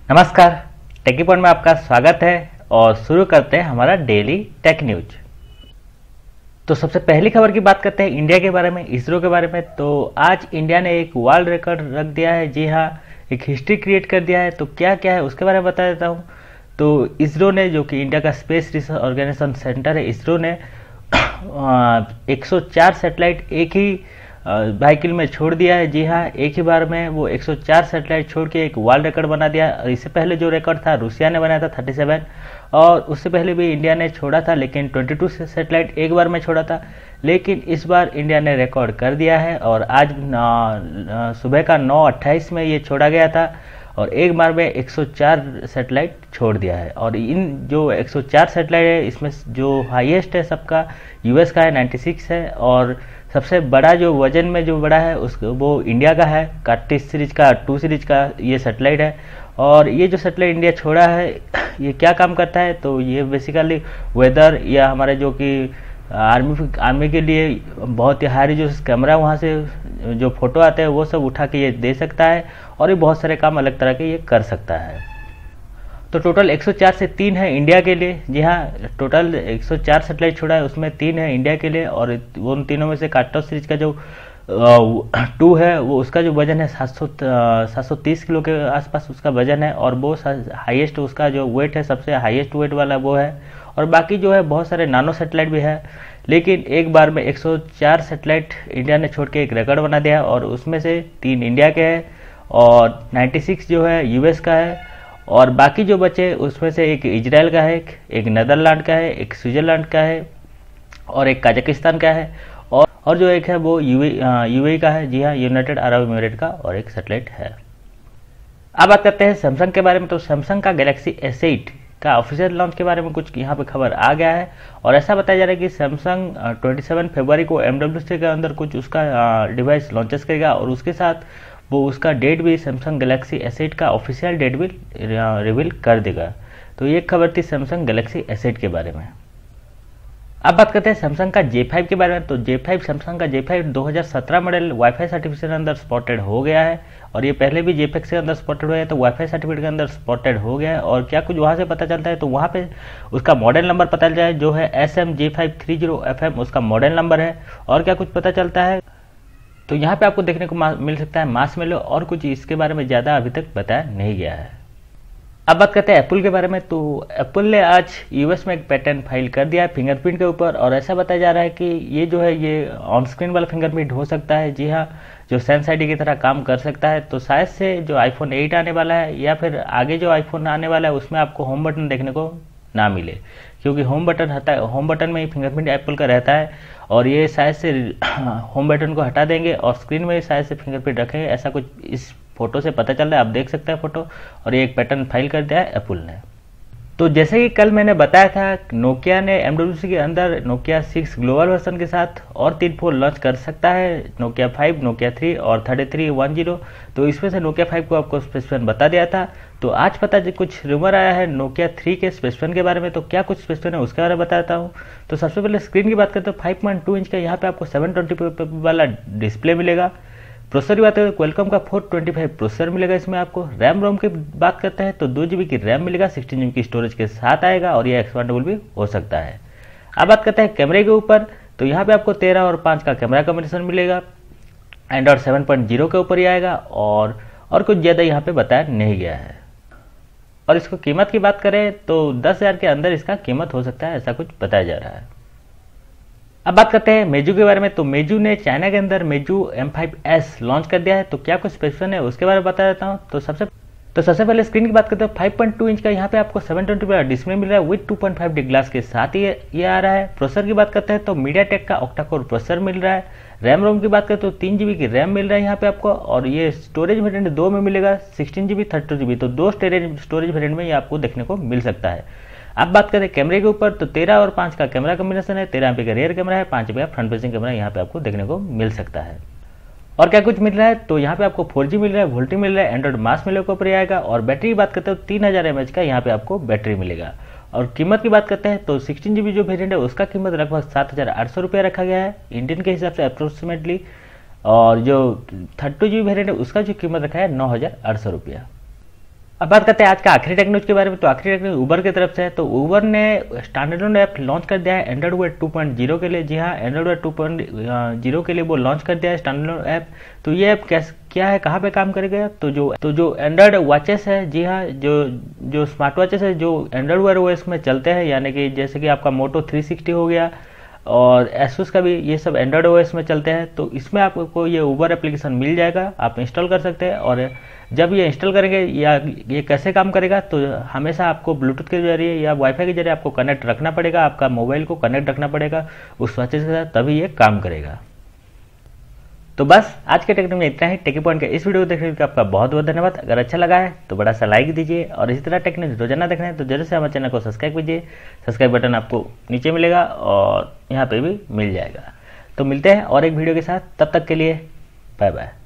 नमस्कार, टेकी पॉइंट में आपका स्वागत है और शुरू करते हैं हमारा डेली टेक न्यूज। तो सबसे पहली खबर की बात करते हैं इंडिया के बारे में, इसरो के बारे में। तो आज इंडिया ने एक वर्ल्ड रिकॉर्ड रख दिया है। जी हाँ, एक हिस्ट्री क्रिएट कर दिया है। तो क्या क्या है उसके बारे में बता देता हूँ। तो इसरो ने, जो कि इंडिया का स्पेस रिसर्च ऑर्गेनाइजेशन सेंटर है, इसरो ने 104 सैटेलाइट एक ही व्हीकल में छोड़ दिया है। जी हाँ, एक ही बार में वो 104 सैटेलाइट छोड़ के एक वर्ल्ड रिकॉर्ड बना दिया। इससे पहले जो रिकॉर्ड था रूसिया ने बनाया था 37, और उससे पहले भी इंडिया ने छोड़ा था, लेकिन 22 सैटेलाइट एक बार में छोड़ा था। लेकिन इस बार इंडिया ने रिकॉर्ड कर दिया है और आज सुबह का 9:28 में ये छोड़ा गया था और एक बार में 104 सैटेलाइट छोड़ दिया है। और इन जो 104 सैटेलाइट है, इसमें जो हाईएस्ट है सबका यूएस का है, 96 है। और सबसे बड़ा जो वजन में जो बड़ा है उसको वो इंडिया का है, कार्टिस सीरीज का 2 सीरीज का ये सैटेलाइट है। और ये जो सैटेलाइट इंडिया छोड़ा है ये क्या काम करता है, तो ये बेसिकली वेदर या हमारे जो कि आर्मी के लिए बहुत ही हाई जो कैमरा, वहाँ से जो फोटो आते हैं वो सब उठा के ये दे सकता है। और ये बहुत सारे काम अलग तरह के ये कर सकता है। तो टोटल 104 से 3 है इंडिया के लिए। जी हाँ, टोटल 104 सैटेलाइट छोड़ा है, उसमें 3 है इंडिया के लिए। और वो उन तीनों में से कार्टोस सीरीज का जो 2 है वो उसका जो वजन है 730 किलो के आसपास उसका वजन है। और वो हाईएस्ट उसका जो वेट है, सबसे हाईएस्ट वेट वाला वो है। और बाकी जो है बहुत सारे नानो सैटेलाइट भी है। लेकिन एक बार में 104 सैटेलाइट इंडिया ने छोड़ के एक रिकॉर्ड बना दिया है, और उसमें से 3 इंडिया के हैं और 96 जो है यूएस का है। और बाकी जो बचे उसमें से एक इजराइल का है, एक नीदरलैंड का है, एक स्विट्जरलैंड का है और एक कजाकिस्तान का है। और जो एक है वो यूएई का है। जी हाँ, यूनाइटेड अरब एमिरेट का और एक सैटेलाइट है। अब बात करते हैं सैमसंग के बारे में। तो सैमसंग का गैलेक्सी S8 का ऑफिशियल लॉन्च के बारे में कुछ यहाँ पे खबर आ गया है। और ऐसा बताया जा रहा है कि सैमसंग 27 फरवरी को MWC के अंदर कुछ उसका डिवाइस लॉन्चेस करेगा, और उसके साथ वो उसका डेट भी सैमसंग गैलेक्सी S8 का ऑफिशियल डेट भी रिवील कर देगा। तो ये खबर थी सैमसंग गैलेक्सी S8 के बारे में। अब बात करते हैं सैमसंग का J5 के बारे में। तो सैमसंग का J5 2017 मॉडल वाईफाई सर्टिफिकेट के अंदर स्पॉटेड हो गया है। और ये पहले भी JPEG के अंदर स्पॉटेड हुआ है, तो वाईफाई सर्टिफिकेट के अंदर स्पॉटेड हो गया है। और क्या कुछ वहाँ से पता चलता है, तो वहाँ पे उसका मॉडल नंबर पता चल जाए, जो है SM J530FM उसका मॉडल नंबर है। और क्या कुछ पता चलता है, तो यहाँ पे आपको देखने को मिल सकता है मार्शमैलो, और कुछ इसके बारे में ज़्यादा अभी तक बताया नहीं गया है। अब बात करते हैं एप्पल के बारे में। तो एप्पल ने आज यूएस में एक पेटेंट फाइल कर दिया है फिंगरप्रिंट के ऊपर। और ऐसा बताया जा रहा है कि ये जो है ये ऑन स्क्रीन वाला फिंगरप्रिंट हो सकता है। जी हाँ, जो सेंस आईडी की तरह काम कर सकता है। तो शायद से जो आईफोन 8 आने वाला है या फिर आगे जो आईफोन आने वाला है उसमें आपको होम बटन देखने को ना मिले, क्योंकि होम बटन में ही फिंगरप्रिंट एप्पल का रहता है। और ये शायद से होम बटन को हटा देंगे और स्क्रीन में शायद से फिंगरप्रिंट रखेंगे, ऐसा कुछ इस फोटो से पता चल रहा है। आप देख सकते हैं फोटो। और ये एक पैटर्न फाइल कर दिया है एप्पल ने। तो जैसे कि कल मैंने बताया था, नोकिया ने MWC के अंदर नोकिया 6 ग्लोबल वर्जन के साथ और 3 फोन लॉन्च कर सकता है, नोकिया 5, नोकिया 3 और 3310। तो इसमें से नोकिया 5 को आपको स्पेसिफिकेशन बता दिया था। तो आज पता कुछ रूमर आया है नोकिया 3 के स्पेसिफिकेशन के बारे में। तो क्या कुछ स्पेसिफिकेशन है उसके बारे में बताता हूँ। तो सबसे पहले स्क्रीन की बात करते हैं, 5.2 इंच का यहाँ पे आपको 720p वाला डिस्प्ले मिलेगा। प्रोसेसर की बात करें तो क्वालकॉम का 425 प्रोसेसर मिलेगा इसमें आपको। रैम रोम की बात करते हैं तो 2GB की रैम मिलेगा, 16GB की स्टोरेज के साथ आएगा, और ये एक्सपेंडेबल भी हो सकता है। अब बात करते हैं कैमरे के ऊपर। तो यहाँ पे आपको 13 और 5 का कैमरा कॉम्बिनेशन मिलेगा। एंड्रॉइड 7.0 के ऊपर ही आएगा, और कुछ ज़्यादा यहाँ पे बताया नहीं गया है। और इसको कीमत की बात करें तो 10,000 के अंदर इसका कीमत हो सकता है, ऐसा कुछ बताया जा रहा है। अब बात करते हैं MEIZU के बारे में। तो MEIZU ने चाइना के अंदर MEIZU M5S लॉन्च कर दिया है। तो क्या कुछ स्पेसिफिकेशन है उसके बारे में बता देता हूँ। तो सबसे पहले स्क्रीन की बात करते हैं, 5.2 इंच का यहाँ पे आपको 720p वाला डिस्प्ले मिल रहा है विद 2.5D ग्लास के साथ ये आ रहा है। प्रोसेसर की बात करते हैं तो MediaTek का ऑक्टा कोर प्रोसेसर मिल रहा है। रैम रोम की बात करें तो 3GB की रैम मिल रहा है यहाँ पे आपको। और ये स्टोरेज वेरिएंट 2 में मिलेगा, 16GB 32GB। तो 2 स्टोरेज वेरिएंट में ये आपको देखने को मिल सकता है। अब बात करें कैमरे के ऊपर तो 13 और 5 का कैमरा कॉम्बिनेशन है। 13 MP का रियर कैमरा है, 5 MP का फ्रंट फेसिंग कैमरा यहाँ पे आपको देखने को मिल सकता है। और क्या कुछ मिल रहा है, तो यहाँ पे आपको 4G मिल रहा है, वोल्टी मिल रहा है, एंड्रॉइड मार्शमैलो के ऊपर आएगा। और बैटरी की बात करते हो 3000 mAh का यहाँ पे आपको बैटरी मिलेगा। और कीमत की बात करते हैं तो 16GB जो वेरिएंट है उसका कीमत लगभग 7,800 रुपया रखा गया है इंडियन के हिसाब से अप्रोक्सीमेटली। और जो 32GB वेरिएंट है उसका जो कीमत रखा है 9,800 रुपया। अब बात करते हैं आज का आखिरी टेक न्यूज के बारे में। तो आखिरी टेक न्यूज उबर की तरफ से है। तो उबर ने स्टैंडर्ड ऐप लॉन्च कर दिया है एंड्रॉइड वेब 2.0 के लिए। जी हाँ, एंड्रॉइड वेब 2.0 के लिए वो लॉन्च कर दिया है स्टैंडर्ड ऐप। तो ये ऐप क्या है, कहाँ पे काम करेगा? तो जो एंड्रॉइड वॉचेस है, जी हाँ, जो स्मार्ट वॉचेस है जो एंड्रॉइड वेयर ओएस में चलते हैं, यानी कि जैसे कि आपका मोटो 360 हो गया और एसूस का भी, ये सब एंड्रॉइड ओएस में चलते हैं। तो इसमें आपको ये उबर एप्लीकेशन मिल जाएगा, आप इंस्टॉल कर सकते हैं। और जब ये इंस्टॉल करेंगे या ये कैसे काम करेगा, तो हमेशा आपको ब्लूटूथ के जरिए या वाईफाई के जरिए आपको कनेक्ट रखना पड़ेगा, आपका मोबाइल को कनेक्ट रखना पड़ेगा उस वॉचेस के साथ, तभी ये काम करेगा। तो बस आज के टेक्निक में इतना ही। टेकी पॉइंट के इस वीडियो को देखने के लिए आपका बहुत बहुत धन्यवाद। अगर अच्छा लगा है तो बड़ा सा लाइक दीजिए और इसी तरह टेक्निक रोजाना देखना है तो जरूर से हमारे चैनल को सब्सक्राइब कीजिए। सब्सक्राइब बटन आपको नीचे मिलेगा और यहाँ पे भी मिल जाएगा। तो मिलते हैं और एक वीडियो के साथ, तब तक के लिए बाय बाय।